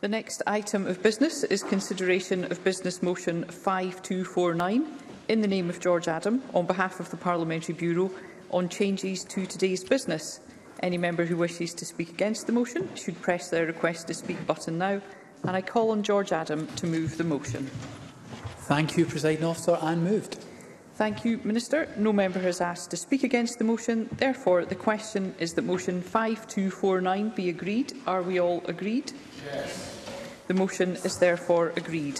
The next item of business is consideration of Business Motion 5249 in the name of George Adam on behalf of the Parliamentary Bureau on changes to today's business. Any member who wishes to speak against the motion should press their request to speak button now, and I call on George Adam to move the motion. Thank you, Presiding Officer, and moved. Thank you, Minister. No member has asked to speak against the motion. Therefore, the question is that motion 5249 be agreed. Are we all agreed? Yes. The motion is therefore agreed.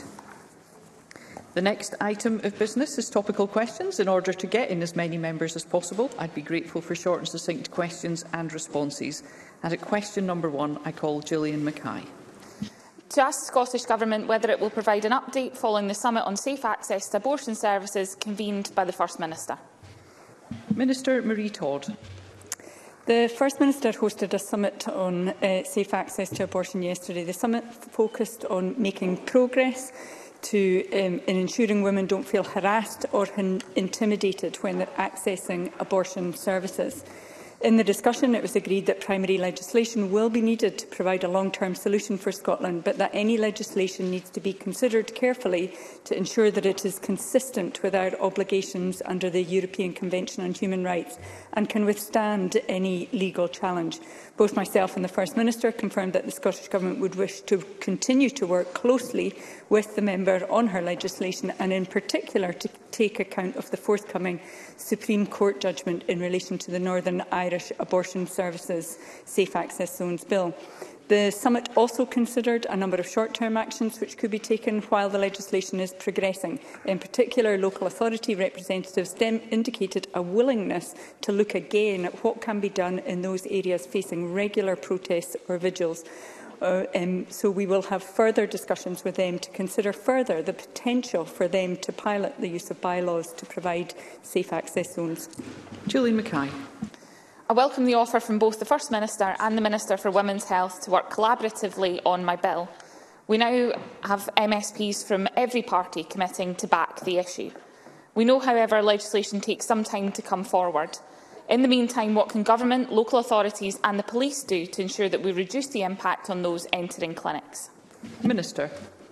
The next item of business is topical questions. In order to get in as many members as possible, I'd be grateful for short and succinct questions and responses. And at question number 1, I call Gillian Mackay. To ask the Scottish Government whether it will provide an update following the summit on safe access to abortion services convened by the First Minister. Minister Marie Todd. The First Minister hosted a summit on safe access to abortion yesterday. The summit focused on making progress in ensuring women don't feel harassed or intimidated when they're accessing abortion services. In the discussion, it was agreed that primary legislation will be needed to provide a long-term solution for Scotland, but that any legislation needs to be considered carefully to ensure that it is consistent with our obligations under the European Convention on Human Rights and can withstand any legal challenge. Both myself and the First Minister confirmed that the Scottish Government would wish to continue to work closely with the member on her legislation and in particular to take account of the forthcoming Supreme Court judgment in relation to the Northern Irish Abortion Services Safe Access Zones Bill. The summit also considered a number of short-term actions which could be taken while the legislation is progressing. In particular, local authority representatives indicated a willingness to look again at what can be done in those areas facing regular protests or vigils. So we will have further discussions with them to consider further the potential for them to pilot the use of bylaws to provide safe access zones. Gillian Mackay. I welcome the offer from both the First Minister and the Minister for Women's Health to work collaboratively on my bill. We now have MSPs from every party committing to back the issue. We know, however, legislation takes some time to come forward. In the meantime, what can government, local authorities and the police do to ensure that we reduce the impact on those entering clinics? Minister.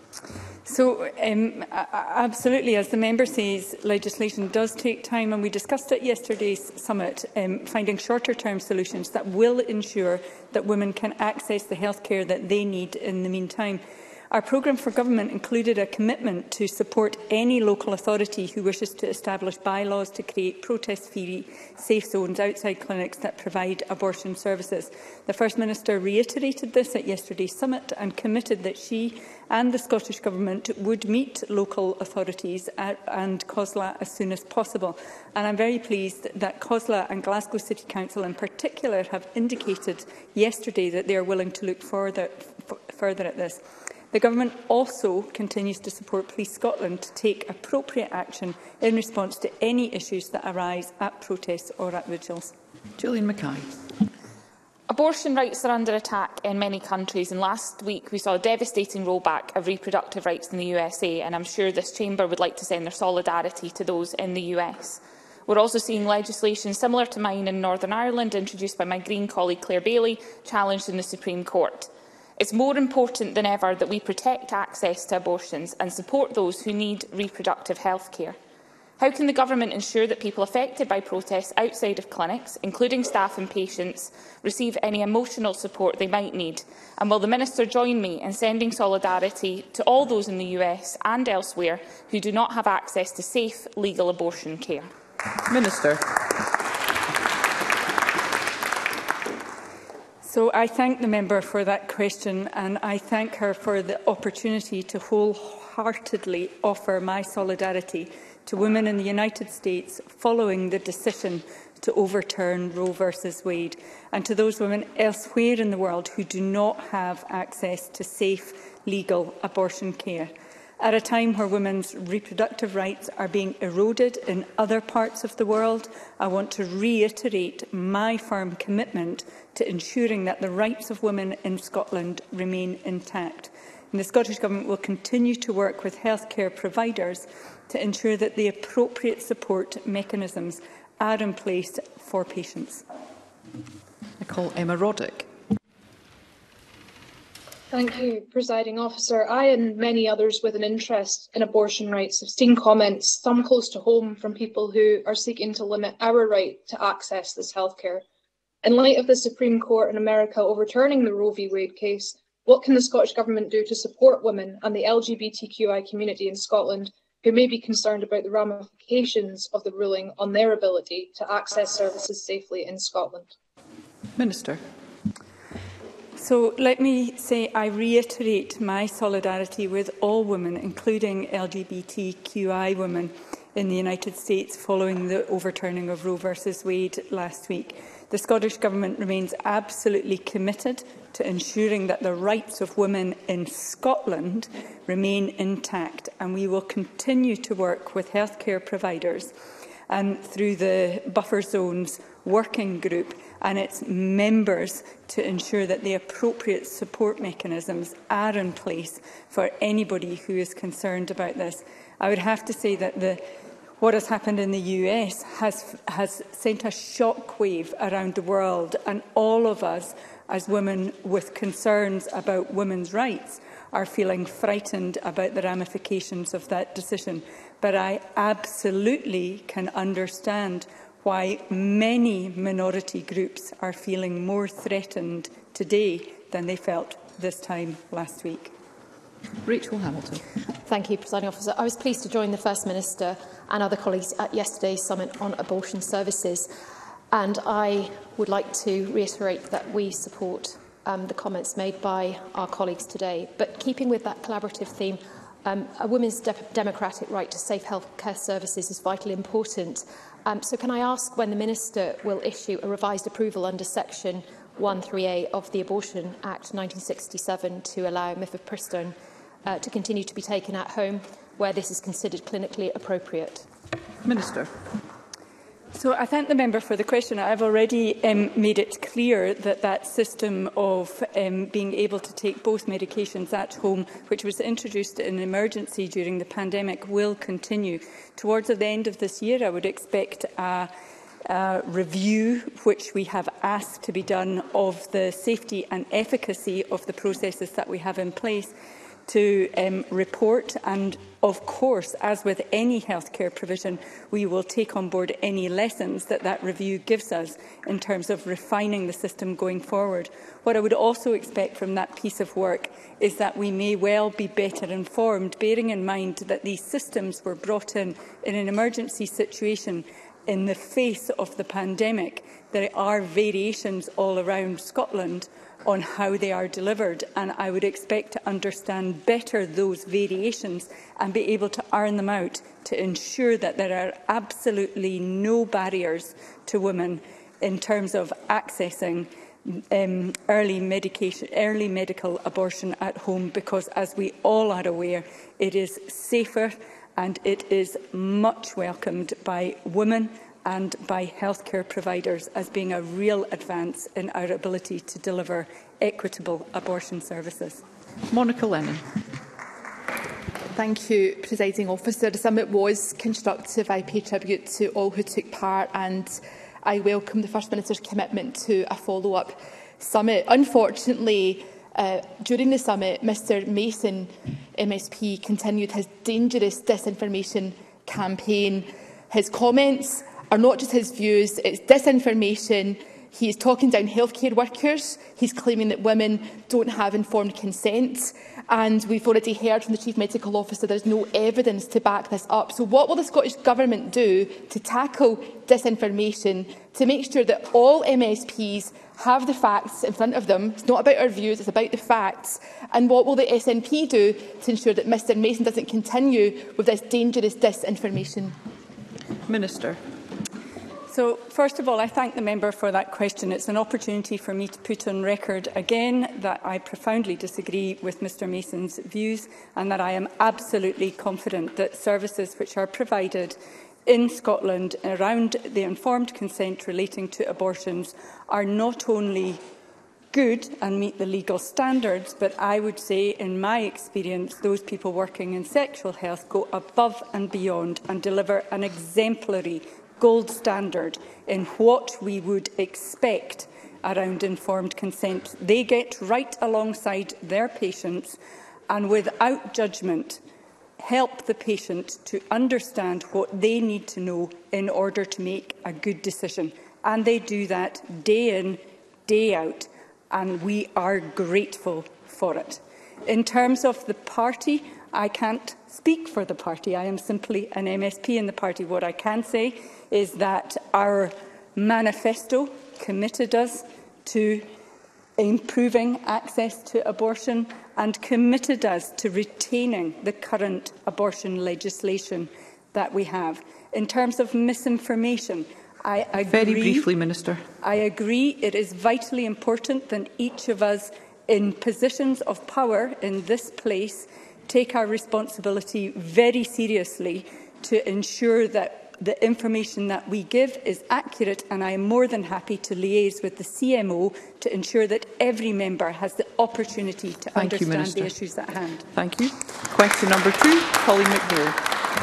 So, absolutely, as the member says, legislation does take time, and we discussed at yesterday's summit finding shorter-term solutions that will ensure that women can access the healthcare that they need in the meantime. Our programme for government included a commitment to support any local authority who wishes to establish bylaws to create protest-free safe zones outside clinics that provide abortion services. The First Minister reiterated this at yesterday's summit and committed that she and the Scottish Government would meet local authorities and COSLA as soon as possible. And I'm very pleased that COSLA and Glasgow City Council in particular have indicated yesterday that they are willing to look further at this. The Government also continues to support Police Scotland to take appropriate action in response to any issues that arise at protests or at vigils. Gillian Mackay. Abortion rights are under attack in many countries, and last week we saw a devastating rollback of reproductive rights in the USA, and I'm sure this chamber would like to send their solidarity to those in the US. We're also seeing legislation similar to mine in Northern Ireland, introduced by my Green colleague Claire Bailey, challenged in the Supreme Court. It's more important than ever that we protect access to abortions and support those who need reproductive health care. How can the Government ensure that people affected by protests outside of clinics, including staff and patients, receive any emotional support they might need? And will the Minister join me in sending solidarity to all those in the US and elsewhere who do not have access to safe, legal abortion care? Minister. So I thank the member for that question, and I thank her for the opportunity to wholeheartedly offer my solidarity to women in the United States following the decision to overturn Roe v Wade, and to those women elsewhere in the world who do not have access to safe, legal abortion care. At a time where women's reproductive rights are being eroded in other parts of the world, I want to reiterate my firm commitment to ensuring that the rights of women in Scotland remain intact. And the Scottish Government will continue to work with healthcare providers to ensure that the appropriate support mechanisms are in place for patients. I call Emma Roddick. Thank you, Presiding Officer. I and many others with an interest in abortion rights have seen comments, some close to home, from people who are seeking to limit our right to access this healthcare. In light of the Supreme Court in America overturning the Roe v Wade case, what can the Scottish Government do to support women and the LGBTQI community in Scotland who may be concerned about the ramifications of the ruling on their ability to access services safely in Scotland? Minister. So let me say I reiterate my solidarity with all women, including LGBTQI women in the United States following the overturning of Roe v Wade last week. The Scottish Government remains absolutely committed to ensuring that the rights of women in Scotland remain intact, and we will continue to work with healthcare providers through the Buffer Zones Working Group and its members to ensure that the appropriate support mechanisms are in place for anybody who is concerned about this. I would have to say that what has happened in the US has sent a shockwave around the world, and all of us as women with concerns about women's rights are feeling frightened about the ramifications of that decision. But I absolutely can understand why many minority groups are feeling more threatened today than they felt this time last week. Rachel Hamilton. Thank you, Presiding Officer. I was pleased to join the First Minister and other colleagues at yesterday's summit on abortion services, and I would like to reiterate that we support the comments made by our colleagues today. But keeping with that collaborative theme, a woman's democratic right to safe healthcare services is vitally important. So can I ask when the Minister will issue a revised approval under Section 13A of the Abortion Act 1967 to allow mifepristone to continue to be taken at home where this is considered clinically appropriate? Minister. So I thank the member for the question. I've already made it clear that that system of being able to take both medications at home, which was introduced in emergency during the pandemic, will continue. Towards the end of this year, I would expect a review, which we have asked to be done, of the safety and efficacy of the processes that we have in place to report, and of course, as with any healthcare provision, we will take on board any lessons that that review gives us in terms of refining the system going forward. What I would also expect from that piece of work is that we may well be better informed, bearing in mind that these systems were brought in an emergency situation in the face of the pandemic. There are variations all around Scotland on how they are delivered, and I would expect to understand better those variations and be able to iron them out to ensure that there are absolutely no barriers to women in terms of accessing early medical abortion at home, because, as we all are aware, it is safer and it is much welcomed by women and by healthcare providers as being a real advance in our ability to deliver equitable abortion services. Monica Lennon. Thank you, Presiding Officer. The summit was constructive. I pay tribute to all who took part, and I welcome the First Minister's commitment to a follow-up summit. Unfortunately, during the summit, Mr Mason, MSP, continued his dangerous disinformation campaign. His comments are not just his views, it's disinformation. He is talking down healthcare workers. He's claiming that women don't have informed consent. And we've already heard from the Chief Medical Officer there's no evidence to back this up. So what will the Scottish Government do to tackle disinformation, to make sure that all MSPs have the facts in front of them? It's not about our views, it's about the facts. And what will the SNP do to ensure that Mr Mason doesn't continue with this dangerous disinformation? Minister. So, first of all, I thank the member for that question. It's an opportunity for me to put on record again that I profoundly disagree with Mr Mason's views, and that I am absolutely confident that services which are provided in Scotland around the informed consent relating to abortions are not only good and meet the legal standards, but I would say, in my experience, those people working in sexual health go above and beyond and deliver an exemplary gold standard in what we would expect around informed consent. They get right alongside their patients and, without judgment, help the patient to understand what they need to know in order to make a good decision. And they do that day in, day out, and we are grateful for it. In terms of the party, I can't speak for the party. I am simply an MSP in the party. What I can say is that our manifesto committed us to improving access to abortion and committed us to retaining the current abortion legislation that we have. In terms of misinformation, I agree. Very briefly, Minister. I agree it is vitally important that each of us in positions of power in this place take our responsibility very seriously to ensure that the information that we give is accurate, and I am more than happy to liaise with the CMO to ensure that every member has the opportunity to understand the issues at hand. Thank you. Question number 2, Colleen McNeill.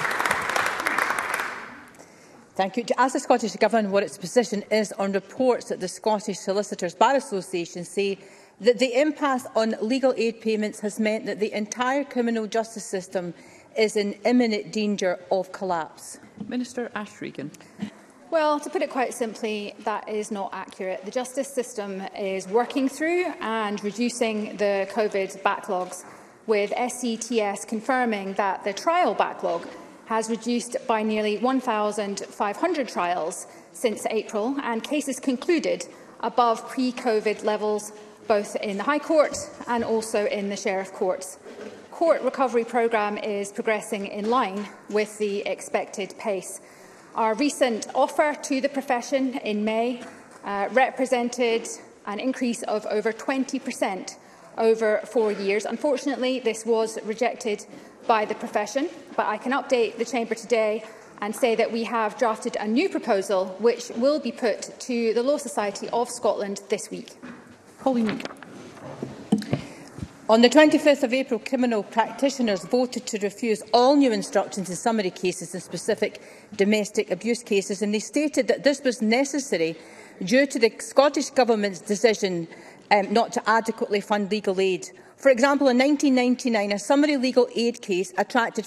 Thank you. To ask the Scottish Government what its position is on reports that the Scottish Solicitors Bar Association say that the impasse on legal aid payments has meant that the entire criminal justice system is in imminent danger of collapse. Minister Ashregan. Well, to put it quite simply, that is not accurate. The justice system is working through and reducing the COVID backlogs, with SCTS confirming that the trial backlog has reduced by nearly 1,500 trials since April, and cases concluded above pre-COVID levels, both in the High Court and also in the Sheriff Courts. Court recovery programme is progressing in line with the expected pace. Our recent offer to the profession in May represented an increase of over 20% over 4 years. Unfortunately, this was rejected by the profession, but I can update the Chamber today and say that we have drafted a new proposal which will be put to the Law Society of Scotland this week. Colleen. On the 25th of April, criminal practitioners voted to refuse all new instructions in summary cases and specific domestic abuse cases, and they stated that this was necessary due to the Scottish Government's decision not to adequately fund legal aid. For example, in 1999, a summary legal aid case attracted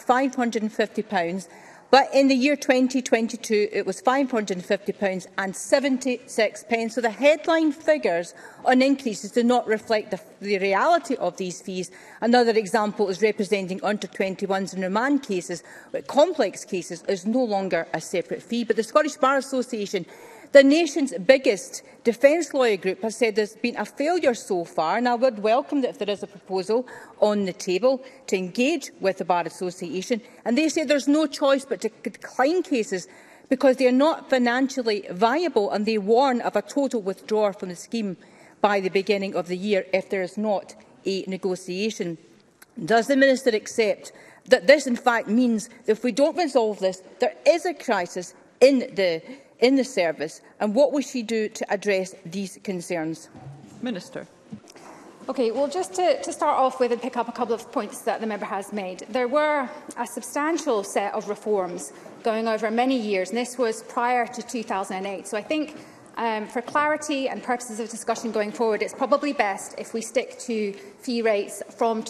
£550, but in the year 2022 it was £550 and 76 pence. So the headline figures on increases do not reflect the reality of these fees. Another example is representing under-21s in remand cases, but complex cases is no longer a separate fee. But the Scottish Bar Association, the nation's biggest defence lawyer group, has said there's been a failure so far, and I would welcome that if there is a proposal on the table to engage with the Bar Association. And they say there's no choice but to decline cases because they are not financially viable, and they warn of a total withdrawal from the scheme by the beginning of the year if there is not a negotiation. Does the Minister accept that this in fact means that if we don't resolve this, there is a crisis in the service, and what will she do to address these concerns? Minister. Okay, well, just to start off with and pick up a couple of points that the member has made. There were a substantial set of reforms going over many years, and this was prior to 2008. So I think for clarity and purposes of discussion going forward, it's probably best if we stick to fee rates from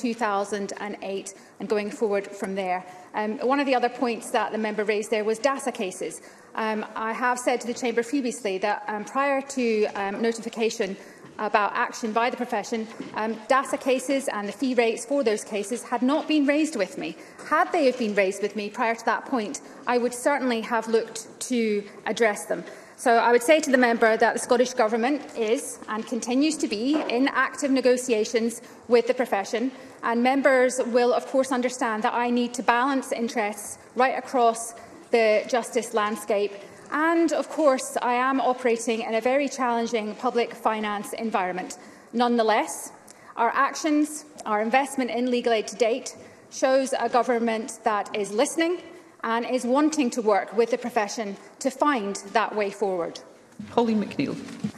2008 and going forward from there. One of the other points that the member raised there was DASA cases. I have said to the Chamber previously that prior to notification about action by the profession, DASA cases and the fee rates for those cases had not been raised with me. Had they have been raised with me prior to that point, I would certainly have looked to address them. So I would say to the member that the Scottish Government is and continues to be in active negotiations with the profession, and members will of course understand that I need to balance interests right across the justice landscape. And, of course, I am operating in a very challenging public finance environment. Nonetheless, our actions, our investment in legal aid to date, shows a government that is listening and is wanting to work with the profession to find that way forward. Colleen McNeill.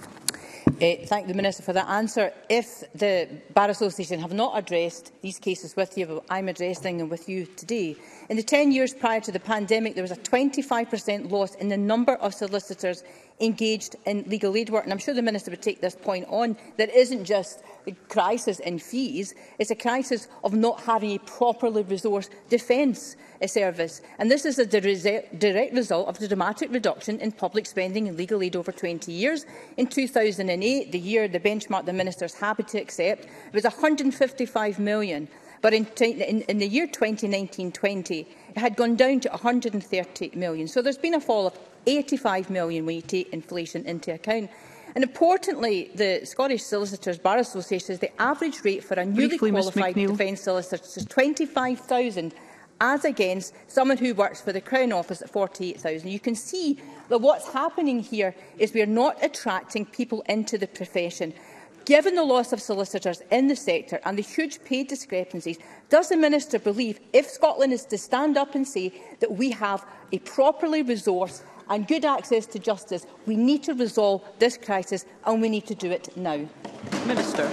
Thank the Minister for that answer. If the Bar Association have not addressed these cases with you, I'm addressing them with you today. In the 10 years prior to the pandemic, there was a 25% loss in the number of solicitors engaged in legal aid work. And I'm sure the Minister would take this point on. There isn't just a crisis in fees, it's a crisis of not having a properly resourced defence service. And this is a direct result of the dramatic reduction in public spending in legal aid over 20 years. In 2008, the year the benchmark the Minister is happy to accept, it was £155 million. But in the year 2019-20, it had gone down to £130 million. So there's been a fall of £85 million when you take inflation into account. And importantly, the Scottish Solicitors Bar Association says the average rate for a newly qualified defence solicitor is £25,000, as against someone who works for the Crown Office at £48,000. You can see that what's happening here is we are not attracting people into the profession. Given the loss of solicitors in the sector and the huge pay discrepancies, does the Minister believe, if Scotland is to stand up and say that we have a properly resourced and good access to justice, we need to resolve this crisis and we need to do it now? Minister.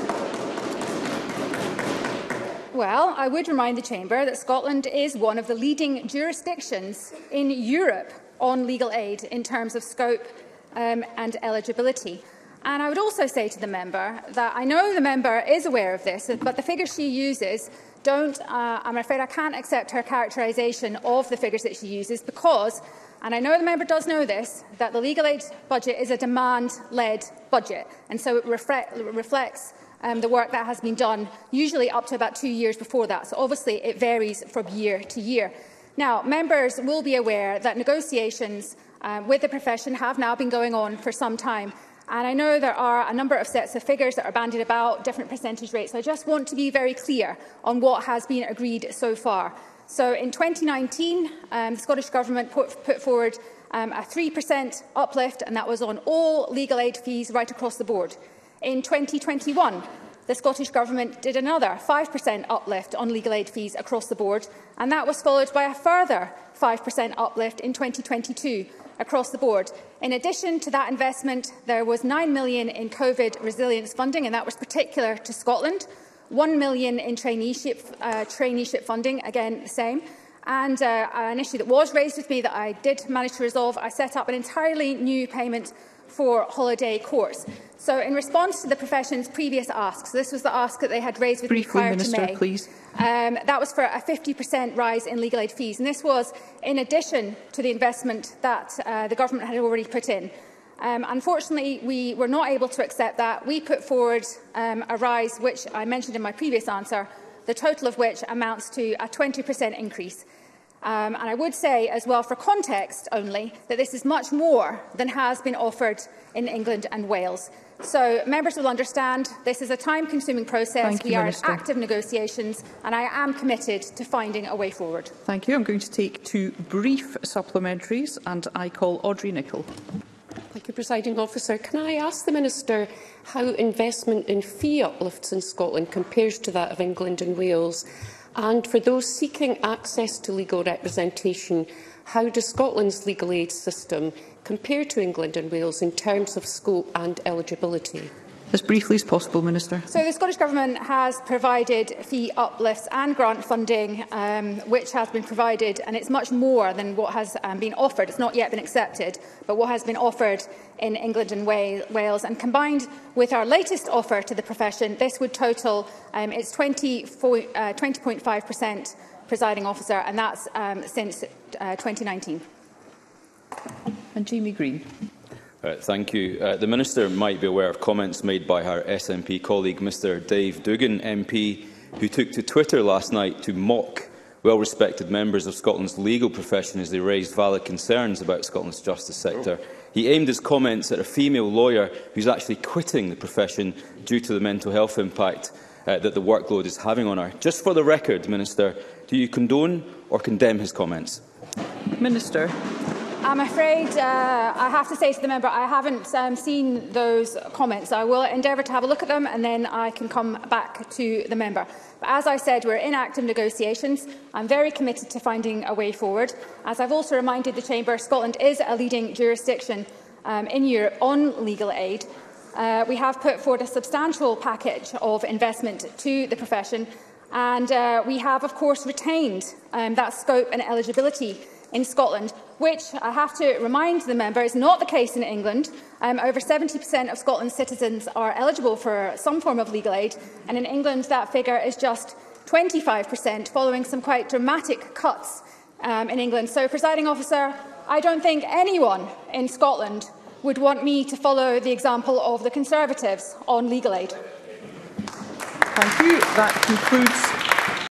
Well, I would remind the Chamber that Scotland is one of the leading jurisdictions in Europe on legal aid in terms of scope and eligibility. And I would also say to the member that I know the member is aware of this, but the figures she uses don't, I'm afraid I can't accept her characterisation of the figures that she uses because, and I know the member does know this, that the legal aid budget is a demand-led budget, and so it reflects the work that has been done, usually up to about 2 years before that. So obviously it varies from year to year. Now, members will be aware that negotiations with the profession have now been going on for some time. And I know there are a number of sets of figures that are bandied about, different percentage rates. I just want to be very clear on what has been agreed so far. So in 2019, the Scottish Government put forward a 3% uplift, and that was on all legal aid fees right across the board. In 2021, the Scottish Government did another 5% uplift on legal aid fees across the board, and that was followed by a further 5% uplift in 2022 across the board. In addition to that investment, there was £9 million in COVID resilience funding, and that was particular to Scotland, £1 million in traineeship funding, again the same. And an issue that was raised with me that I did manage to resolve, I set up an entirely new payment for holiday courts. So in response to the profession's previous asks, this was the ask that they had raised with me prior to May, please. That was for a 50% rise in legal aid fees. And this was in addition to the investment that the government had already put in. Unfortunately, we were not able to accept that. We put forward a rise, which I mentioned in my previous answer, the total of which amounts to a 20% increase. And I would say as well, for context only, that this is much more than has been offered in England and Wales. So members will understand this is a time-consuming process. We are in active negotiations, and I am committed to finding a way forward. Thank you. I'm going to take 2 brief supplementaries, and I call Audrey Nicholl. Thank you, Presiding Officer. Can I ask the Minister how investment in fee uplifts in Scotland compares to that of England and Wales? And for those seeking access to legal representation, how does Scotland's legal aid system compare to England and Wales in terms of scope and eligibility? As briefly as possible, Minister. So the Scottish Government has provided fee uplifts and grant funding, which has been provided, and it's much more than what has been offered. It's not yet been accepted, but what has been offered in England and Wales. And combined with our latest offer to the profession, this would total it's 20.5%, Presiding Officer, and that's since 2019. And Jamie Green. Thank you. The Minister might be aware of comments made by her SNP colleague Mr Dave Duggan MP, who took to Twitter last night to mock well-respected members of Scotland's legal profession as they raised valid concerns about Scotland's justice sector. He aimed his comments at a female lawyer who is actually quitting the profession due to the mental health impact that the workload is having on her. Just for the record, Minister, do you condone or condemn his comments? Minister. I'm afraid I have to say to the member I haven't seen those comments. I will endeavour to have a look at them and then I can come back to the member. But as I said, we're in active negotiations. I'm very committed to finding a way forward. As I've also reminded the Chamber, Scotland is a leading jurisdiction in Europe on legal aid. We have put forward a substantial package of investment to the profession, and we have, of course, retained that scope and eligibility in Scotland, which I have to remind the member is not the case in England. Over 70% of Scotland's citizens are eligible for some form of legal aid, and in England that figure is just 25%, following some quite dramatic cuts in England. So, Presiding Officer, I don't think anyone in Scotland would want me to follow the example of the Conservatives on legal aid. Thank you. That concludes